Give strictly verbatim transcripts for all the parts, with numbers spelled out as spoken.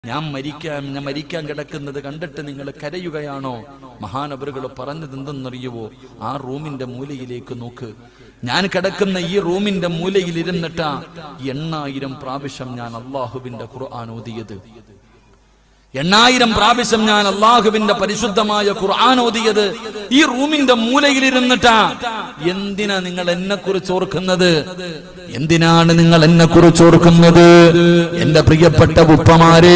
ഞാൻ മരിക്കാൻ ഞാൻ മരിക്കാൻ കിടക്കുന്നത് കണ്ടിട്ട് നിങ്ങൾ കരയുകയാണോ? മഹാനവറുകൾ പറഞ്ഞത് എന്തെന്നറിയുവോ? ആ റൂമിന്റെ മൂലയിലേക്ക് നോക്ക്. ഞാൻ കിടക്കുന്ന ഈ റൂമിന്റെ മൂലയിൽ ഇരുന്നിട്ടാ എണ്ണായിരം പ്രാവശ്യം ഞാൻ അള്ളാഹുവിന്റെ ഖുർആൻ ഓതിയത്. എണ്ണായിരം പ്രാവശ്യം ഞാൻ അള്ളാഹുവിന്റെ പരിശുദ്ധമായ ഖുർആൻ ഓതിയത് ഈ റൂമിന്റെ മൂലയിലിരുന്നിട്ടാ. എന്തിനാ നിങ്ങൾ എന്നെ കുറിച്ച് ഓർക്കുന്നത്? എന്തിനാണ് നിങ്ങൾ എന്നെ കുറിച്ച് ഓർക്കുന്നത്? എന്റെ പ്രിയപ്പെട്ട ഉപ്പമാരേ,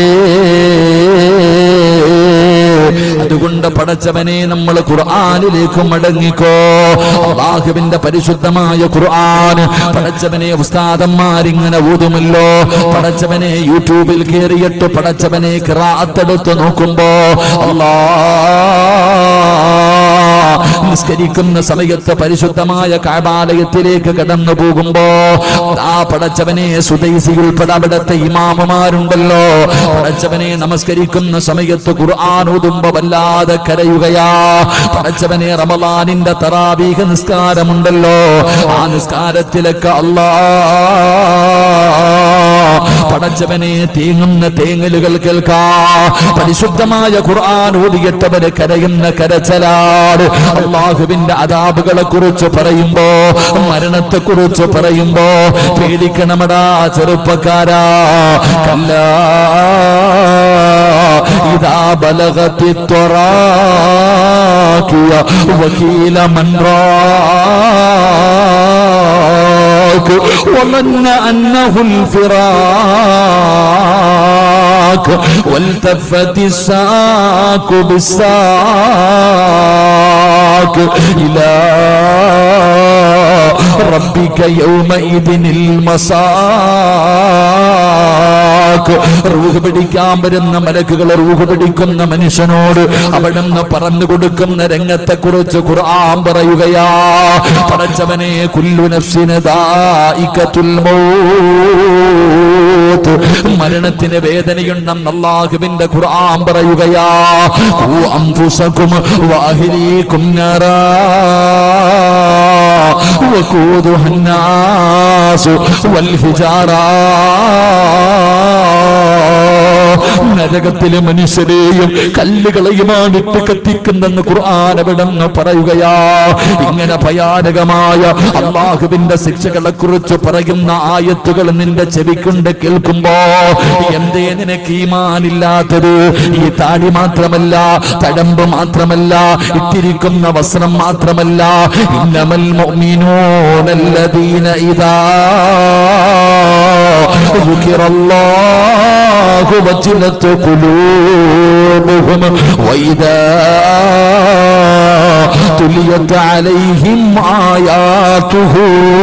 അതുകൊണ്ട് പടച്ചവനെ നമ്മൾ ഖുർആനിലേക്ക് മടങ്ങിക്കോ. അല്ലാഹുവിന്റെ പരിശുദ്ധമായ ഖുർആൻ പടച്ചവനെ ഉസ്താദന്മാരിങ്ങനെ ഊതുമല്ലോ. പടച്ചവനെ യൂട്യൂബിൽ കയറിയിട്ട് പടച്ചവനെ ഖിറാഅത്തെടുത്ത് നോക്കുമ്പോ അല്ലാഹ് നിസ്കരിക്കുന്ന സമയത്ത് പരിശുദ്ധമായ കഅബാലയത്തിലേക്ക് കടന്നു പോകുമ്പോ ആ പടച്ചവനെ സുദൈസി ഉൾപ്പെടെ അവിടുത്തെ ഇമാമുമാരുണ്ടല്ലോ, പടച്ചവനെ നമസ്കരിക്കുന്ന സമയത്ത് ഖുർആൻ ഓതുമ്പോ വല്ലാതെ കരയുകയാ. പടച്ചവനെ റമളാനിന്റെ തറാവീഹ് നിസ്കാരമുണ്ടല്ലോ, ആ നിസ്കാരത്തിലൊക്കെ അല്ലാഹ് പടച്ചവനെ തേങ്ങുന്ന തേങ്ങലുകൾ കേൾക്കാ. പരിശുദ്ധമായ ഖുർആൻ ഓതിയിട്ടവര് കരയുന്ന കരച്ചലാണ്. അല്ലാഹുവിന്റെ അദാബുകളെ കുറിച്ച് പറയുമ്പോ, മരണത്തെ കുറിച്ച് പറയുമ്പോ പേടിക്കണമടാ ചെറുപ്പക്കാരാ. കല്ലാ ഇദാ ബലഗത്തി ത്വറാഖിയ വകീല മൻ റാഖ വമന്ന അന്നഹുൽ ഫിറാഖ വൽതഫത്തി الساق بالساق إلى ربك يومئذ المساق. റൂഹ് പിടിക്കാൻ വരുന്ന മലക്കുകൾ റൂഹ് പിടിക്കുന്ന മനുഷ്യനോട് അവിടുന്ന് പറഞ്ഞു കൊടുക്കുന്ന രംഗത്തെ കുറിച്ച് ഖുർആൻ പറയുകയാ. പടച്ചവനെ കുല്ലു നഫ്സിന് ദായിഖത്തുൽ മൗത്ത്, മരണത്തിന് വേദനയുണ്ടെന്ന് അല്ലാഹുവിന്റെ ഖുർആൻ പറയുകയാ. ഖൂ അൻഫുസകും വഅഹ്ലീകും നാറാ വഖൂദുഹാ الناس والحجارة. നരകത്തിലെ മനുഷ്യരെയും കല്ലുകളെയുമാണ് ഇട്ട് കത്തിക്കുന്നെന്ന് ഖുർആൻ അവിടെന്ന് പറയുകയാ. ഇങ്ങനെ ഭയാനകമായ അല്ലാഹുവിന്റെ ശിക്ഷകളെ കുറിച്ച് പറയുന്ന ആയത്തുകൾ നിന്റെ ചെവിക്കൊണ്ട് കേൾക്കുമ്പോ എന്തേ നിനക്ക് ഈമാനില്ലാത്തത്? ഈ താടി മാത്രമല്ല, തഴമ്പ് മാത്രമല്ല, ഇട്ടിരിക്കുന്ന വസ്ത്രം മാത്രമല്ല. ഇന്നമൽ മുഅ്മിനൂനല്ലദീന ഇദാ ദുകിറല്ലാഹു വജിലത് ഖുലൂബുഹും വഇദാ തുലിയത് അലൈഹിം ആയാതുഹു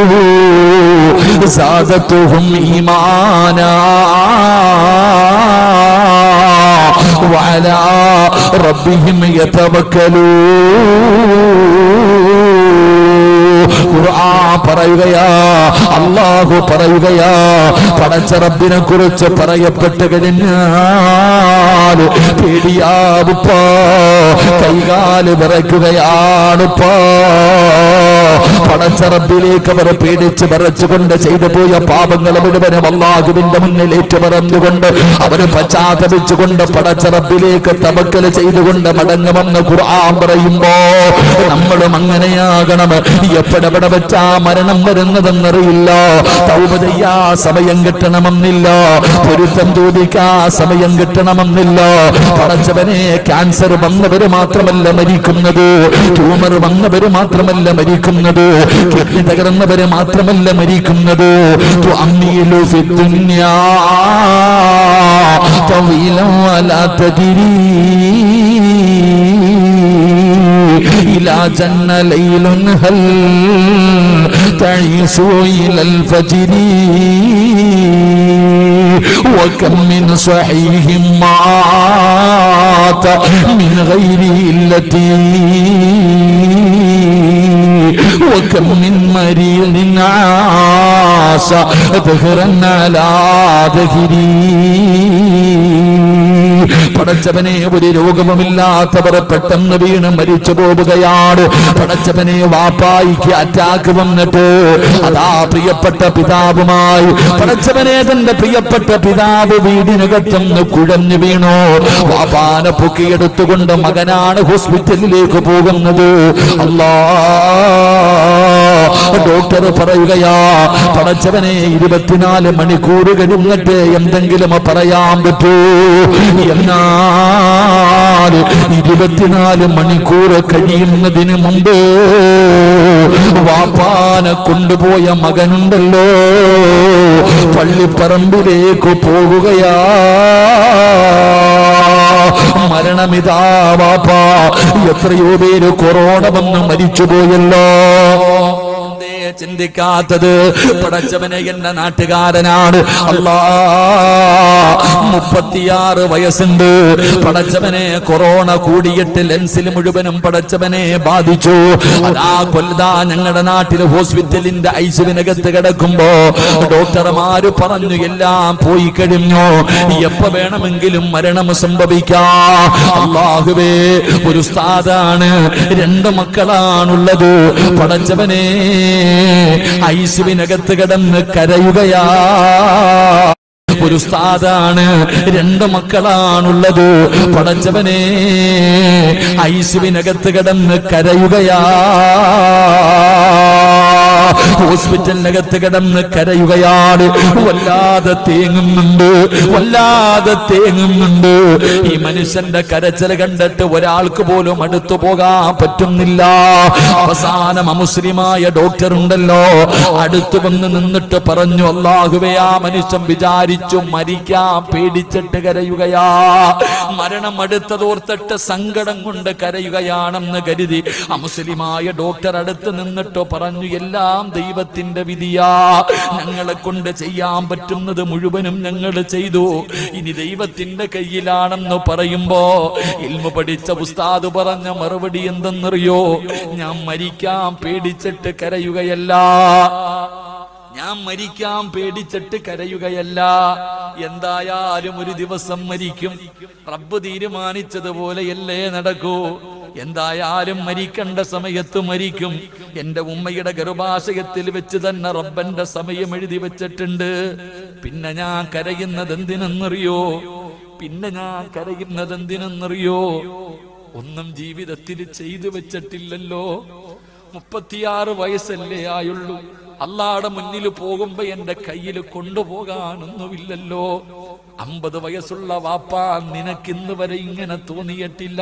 സാദതുഹും ഈമാനാ വഅലാ റബ്ബിഹിം യതവക്കലൂൻ. ഖുർആൻ പറയുകയാ, അല്ലാഹു പറയുകയാ, പടച്ച റബ്ബിനെ കുറിച്ച് പറയപ്പെട്ട് കഴിഞ്ഞാൽ പേടിയാവുപ്പോ, കൈകാല് വിറയ്ക്കുകയാണുപ്പോ. പടച്ച റബ്ബിലേക്ക് അവർ പേടിച്ച് വിറച്ചുകൊണ്ട് ചെയ്തു പോയ പാപങ്ങൾ മുഴുവനും അല്ലാഹുവിന്റെ മുന്നിൽ ഏറ്റുപറഞ്ഞുകൊണ്ട് അവര് പശ്ചാത്തപിച്ചുകൊണ്ട് പടച്ച റബ്ബിലേക്ക് തവക്കൽ ചെയ്തുകൊണ്ട് മടങ്ങുമെന്ന് ഖുർആൻ പറയുമ്പോ നമ്മളും അങ്ങനെയാകണം. എപ്പോഴെവിടെ വെച്ചാ മരണം വരുന്നതെന്നറിയില്ല. തൗബ ചെയ്യാ സമയം കിട്ടണമെന്നില്ല, പൊരുത്തം ചോദിക്കാ സമയം കിട്ടണമെന്നില്ല. പടച്ചവനെ ക്യാൻസർ വന്നവര് മാത്രമല്ല മരിക്കുന്നത്, ട്യൂമർ വന്നവര് മാത്രമല്ല മരിക്കുന്നത്, കിഡ്നി തകർന്നവര് മാത്രമല്ല മരിക്കുന്നത്. തുഅമ്മിലു ഫിദ്ദുനിയാ തവീലൻ വലാ തദ്രീ إلى جنة ليل هل تعيش إلى الفجر وكم من صحيح مات من غير علة وكم من مريض عاش دهرا على دهري. പടച്ചവനെ ഒരു രോഗവുമില്ലാത്തവർ പെട്ടെന്ന് വീണ് മരിച്ചു പോവുകയാണ്. പടച്ചവനെ വാപ്പായിക്ക് അറ്റാക്ക് വന്നിട്ട് അതാ പ്രിയപ്പെട്ട പിതാവുമായി പടച്ചവനെ തന്റെ പ്രിയപ്പെട്ട പിതാവ് വീടിനകത്തുനിന്ന് കുഴഞ്ഞു വീണു. വാപ്പാനെ പൊക്കിയെടുത്തുകൊണ്ട് മകനാണ് ഹോസ്പിറ്റലിലേക്ക് പോകുന്നത്. അല്ലാ ഡോക്ടർ പറയുകയാ പടച്ചവനെ ഇരുപത്തിനാല് മണിക്കൂർ കഴിഞ്ഞിട്ട് എന്തെങ്കിലും പറയാൻ പറ്റൂ. എന്നാൽ ഇരുപത്തിനാല് മണിക്കൂർ കഴിയുന്നതിന് മുമ്പ് വാപ്പാനെ കൊണ്ടുപോയ മകനുണ്ടല്ലോ പള്ളിപ്പറമ്പിലേക്ക് പോകുകയാ. മരണമിതാ വാപ്പാ. എത്രയോ പേര് കൊറോണ വന്ന് മരിച്ചുപോയല്ലോ. ചിന്തിക്കാത്തത് പടച്ചവനെ എന്റെ നാട്ടുകാരനാണ്. അല്ലാ മുപ്പത്തിയാറ് വയസ്സുണ്ട്. പടച്ചവനെ കൊറോണ കൂടിയിട്ട് ലെൻസിൽ മുഴുവനും പടച്ചവനെ ബാധിച്ചു. അതാ കൊല്ലതാ ഞങ്ങളുടെ നാട്ടിലെ ഹോസ്പിറ്റലിന്റെ ഐസിയുവിനകത്ത് കിടക്കുമ്പോ ഡോക്ടർമാര് പറഞ്ഞു എല്ലാം പോയി കഴിഞ്ഞു, എപ്പോ വേണമെങ്കിലും മരണം സംഭവിക്കാം. അല്ലാഹുവേ, ഒരു ഉസ്താദാണ്, രണ്ട് മക്കളാണുള്ളത്. പടച്ചവനെ ഐസിയുവിനകത്ത് കിടന്ന് കരയുകയാ. ഒരു ഉസ്താദാണ്, രണ്ട് മക്കളാണുള്ളത്. പടച്ചവനെ ഐസിയുവിനകത്ത് കിടന്ന് കരയുകയാ. ഹോസ്പിറ്റലിനകത്ത് കിടന്ന് കരയുകയാണ്. വല്ലാതെ തേങ്ങുന്നുണ്ട്, വല്ലാതെ തേങ്ങുന്നുണ്ട്. ഈ മനുഷ്യന്റെ കരച്ചിൽ കണ്ടിട്ട് ഒരാൾക്ക് പോലും അടുത്തു പോകാൻ പറ്റുന്നില്ല. അവസാനം അമുസ്ലിമായ ഡോക്ടർ ഉണ്ടല്ലോ അടുത്തു വന്ന് നിന്നിട്ട് പറഞ്ഞു, അല്ലാഹുവേ, ആ മനുഷ്യൻ വിചാരിച്ചു മരിക്കാൻ പേടിച്ചിട്ട് കരയുകയാ. മരണം അടുത്തതോർത്തിട്ട് സങ്കടം കൊണ്ട് കരയുകയാണെന്ന് കരുതി അമുസ്ലിമായ ഡോക്ടർ അടുത്ത് നിന്നിട്ട് പറഞ്ഞു, എല്ലാം ദൈവത്തിന്റെ വിധിയാ, ഞങ്ങളെ കൊണ്ട് ചെയ്യാൻ പറ്റുന്നത് മുഴുവനും ഞങ്ങൾ ചെയ്തു, ഇനി ദൈവത്തിന്റെ കയ്യിലാണെന്ന് പറയുമ്പോ ഇൽമു പഠിച്ച ഉസ്താദ് പറഞ്ഞ മറുപടി എന്തെന്നറിയോ? ഞാൻ മരിക്കാൻ പേടിച്ചിട്ട് കരയുകയല്ല, ഞാൻ മരിക്കാൻ പേടിച്ചിട്ട് കരയുകയല്ല. എന്തായാലും ഒരു ദിവസം മരിക്കും. റബ്ബ് തീരുമാനിച്ചതുപോലെയല്ലേ നടക്കൂ. എന്തായാലും മരിക്കേണ്ട സമയത്ത് മരിക്കും. എന്റെ ഉമ്മയുടെ ഗർഭാശയത്തിൽ വെച്ച് തന്നെ റബ്ബന്റെ സമയം എഴുതി വെച്ചിട്ടുണ്ട്. പിന്നെ ഞാൻ കരയുന്നത് എന്തിനെന്നറിയോ? പിന്നെ ഞാൻ കരയുന്നത് എന്തിനെന്നറിയോ? ഒന്നും ജീവിതത്തിൽ ചെയ്തു വെച്ചിട്ടില്ലല്ലോ. മുപ്പത്തിയാറ് വയസ്സല്ലേ ആയുള്ളൂ. അള്ളാടെ മുന്നിൽ പോകുമ്പോ എന്റെ കയ്യിൽ കൊണ്ടുപോകാനൊന്നുമില്ലല്ലോ. അമ്പത് വയസ്സുള്ള വാപ്പാ, നിനക്കിന്ന് വരെ ഇങ്ങനെ തോന്നിയിട്ടില്ല.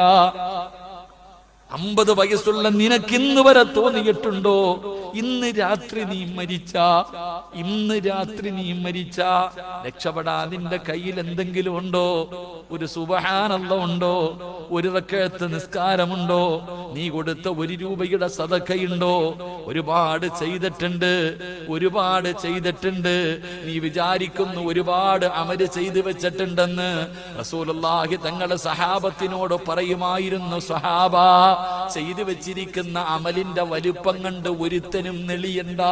അമ്പത് വയസ്സുള്ള നിനക്കിന്ന് വരെ തോന്നിയിട്ടുണ്ടോ? ഇന്ന് രാത്രി നീ മരിച്ച, ഇന്ന് രാത്രി നീ മരിച്ച രക്ഷപ്പെടാൻ നിന്റെ കയ്യിൽ എന്തെങ്കിലും ഉണ്ടോ? ഒരു സുബ്ഹാനല്ലാഹ് ഉണ്ടോ? ഒരു റക്അത്ത് നിസ്കാരമുണ്ടോ? നീ കൊടുത്ത ഒരു രൂപയുടെ സദഖയുണ്ടോ? ഒരുപാട് ചെയ്തിട്ടുണ്ട്, ഒരുപാട് ചെയ്തിട്ടുണ്ട്. നീ വിചാരിക്കുന്നു ഒരുപാട് അമല് ചെയ്തു വെച്ചിട്ടുണ്ടെന്ന്. റസൂലുള്ളാഹി തങ്ങളുടെ സഹാബത്തിനോട് പറയുമായിരുന്നു, സഹാബ, ചെയ്തു വെച്ചിരിക്കുന്ന അമലിന്റെ വലുപ്പം കണ്ട് ഒരുത്തനും നെളിയണ്ട.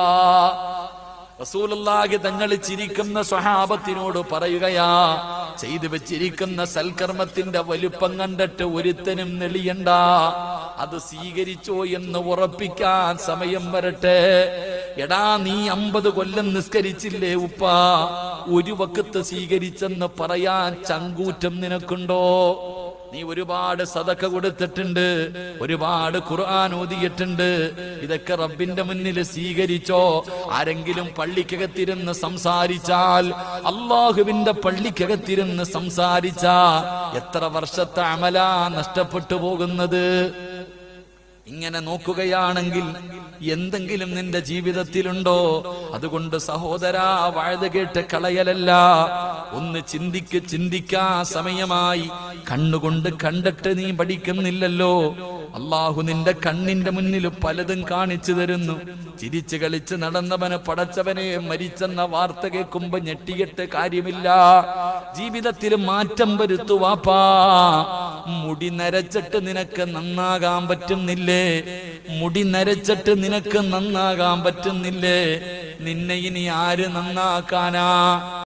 റസൂലുള്ളാഹി തങ്ങൾ ചിരിക്കുന്ന സ്വഹാബത്തിനോട് പറയുകയാ, ചെയ്തു വെച്ചിരിക്കുന്ന സൽക്കർമ്മത്തിന്റെ വലുപ്പം കണ്ടിട്ട് ഒരുത്തനും നെളിയണ്ട. അത് സ്വീകരിച്ചോ എന്ന് ഉറപ്പിക്കാൻ സമയം വരട്ടെ. എടാ, നീ അമ്പത് കൊല്ലം നിസ്കരിച്ചില്ലേ ഉപ്പ, ഒരു വക്കത്ത് സ്വീകരിച്ചെന്ന് പറയാൻ ചങ്കൂറ്റം നിനക്കുണ്ടോ? നീ ഒരുപാട് സദഖ കൊടുത്തിട്ടുണ്ട്, ഒരുപാട് ഖുർആൻ ഓതിയിട്ടുണ്ട്. ഇതൊക്കെ റബ്ബിന്റെ മുന്നിൽ സ്വീകരിച്ചോ? ആരെങ്കിലും പള്ളിക്കകത്തിരുന്ന് സംസാരിച്ചാൽ, അള്ളാഹുവിന്റെ പള്ളിക്കകത്തിരുന്ന് സംസാരിച്ച എത്ര വർഷത്തെ അമലാ നഷ്ടപ്പെട്ടു പോകുന്നത്? ഇങ്ങനെ നോക്കുകയാണെങ്കിൽ എന്തെങ്കിലും നിന്റെ ജീവിതത്തിലുണ്ടോ? അതുകൊണ്ട് സഹോദരാ, വാഴ്ത കേട്ട് കളയലല്ല, ഒന്ന് ചിന്തിക്ക്. ചിന്തിക്കാ സമയമായി. കണ്ണുകൊണ്ട് കണ്ടിട്ട് നീ പഠിക്കുന്നില്ലല്ലോ. അള്ളാഹു നിന്റെ കണ്ണിന്റെ മുന്നിൽ പലതും കാണിച്ചു തരുന്നു. ചിരിച്ചു കളിച്ച് നടന്നവന് പടച്ചവനെ മരിച്ചെന്ന വാർത്ത കേൾക്കുമ്പോ ഞെട്ടിയിട്ട് കാര്യമില്ല. ജീവിതത്തിൽ മാറ്റം വരുത്തുവാപ്പാ. മുടി നരച്ചിട്ട് നിനക്ക് നന്നാകാൻ പറ്റുന്നില്ലേ? മുടി നരച്ചിട്ട് നിനക്ക് നന്നാകാൻ പറ്റുന്നില്ലേ? നിന്നെ ഇനി ആര് നന്നാക്കാനാ?